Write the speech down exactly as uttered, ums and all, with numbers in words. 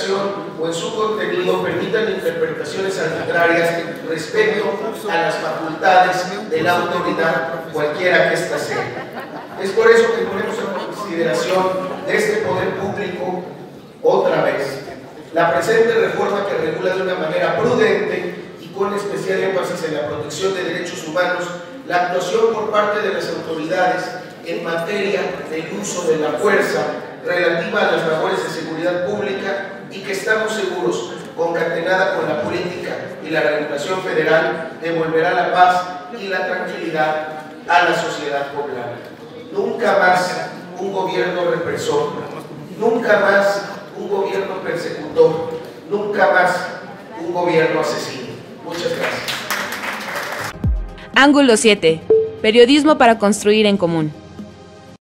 redacción o en su contenido permitan interpretaciones arbitrarias respecto a las facultades de la autoridad, cualquiera que ésta sea. Es por eso que ponemos en consideración de este poder público otra vez la presente reforma que regula de una manera prudente y con especial énfasis en la protección de derechos humanos la actuación por parte de las autoridades en materia del uso de la fuerza relativa a las labores de seguridad pública y que estamos seguros, concatenada con la política y la regulación federal, devolverá la paz y la tranquilidad a la sociedad poblana. Nunca más un gobierno represor, nunca más un gobierno persecutor, nunca más un gobierno asesino. Muchas gracias. Ángulo siete. Periodismo para construir en común.